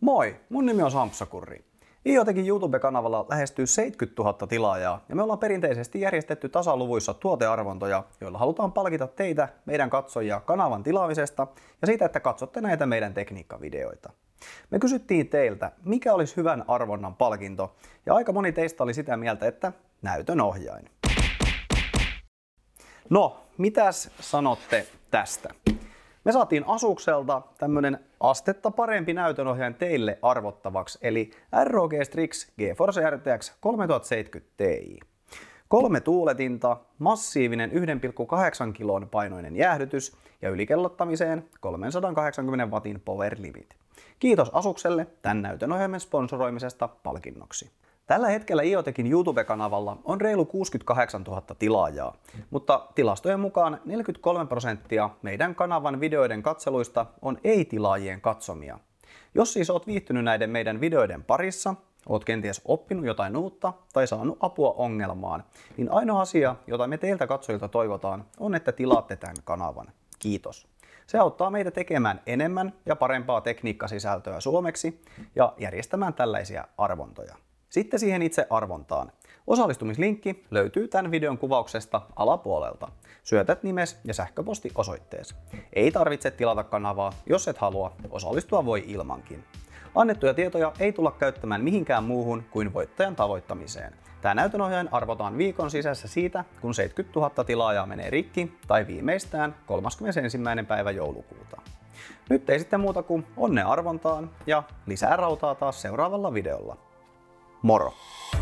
Moi, mun nimi on Sampsakurri. IoTechin YouTube-kanavalla lähestyy 70 000 tilaajaa ja me ollaan perinteisesti järjestetty tasaluvuissa tuotearvontoja, joilla halutaan palkita teitä, meidän katsojia, kanavan tilaamisesta ja siitä, että katsotte näitä meidän tekniikkavideoita. Me kysyttiin teiltä, mikä olisi hyvän arvonnan palkinto, ja aika moni teistä oli sitä mieltä, että näytön ohjain. No, mitäs sanotte tästä? Me saatiin Asus'elta tämmönen astetta parempi näytönohjain teille arvottavaksi, eli ROG Strix GeForce RTX 3070 Ti. 3 tuuletinta, massiivinen 1,8 kilon painoinen jäähdytys ja ylikellottamiseen 380 wattin power limit. Kiitos Asus'elle tämän näytönohjaimen sponsoroimisesta palkinnoksi. Tällä hetkellä IoTechin YouTube-kanavalla on reilu 68 000 tilaajaa, mutta tilastojen mukaan 43% meidän kanavan videoiden katseluista on ei-tilaajien katsomia. Jos siis oot viihtynyt näiden meidän videoiden parissa, oot kenties oppinut jotain uutta tai saanut apua ongelmaan, niin ainoa asia, jota me teiltä katsojilta toivotaan, on, että tilaatte tämän kanavan. Kiitos. Se auttaa meitä tekemään enemmän ja parempaa tekniikkasisältöä suomeksi ja järjestämään tällaisia arvontoja. Sitten siihen itse arvontaan. Osallistumislinkki löytyy tämän videon kuvauksesta alapuolelta. Syötät nimes ja sähköpostiosoitteesi. Ei tarvitse tilata kanavaa, jos et halua, osallistua voi ilmankin. Annettuja tietoja ei tulla käyttämään mihinkään muuhun kuin voittajan tavoittamiseen. Tämä näytönohjain arvotaan viikon sisässä siitä, kun 70 000 tilaajaa menee rikki tai viimeistään 31. päivä joulukuuta. Nyt ei sitten muuta kuin onnea arvontaan ja lisää rautaa taas seuraavalla videolla. Moro!